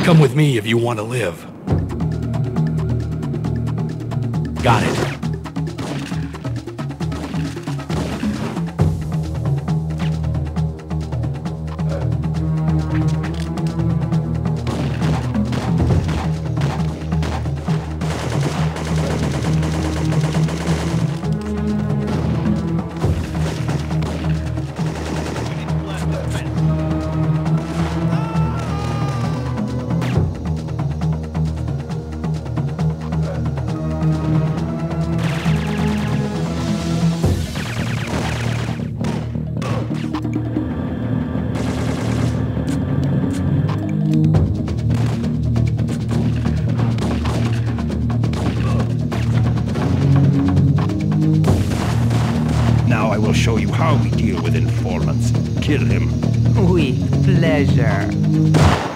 Come with me if you want to live. Got it. Now I will show you how we deal with informants. Kill him. With pleasure.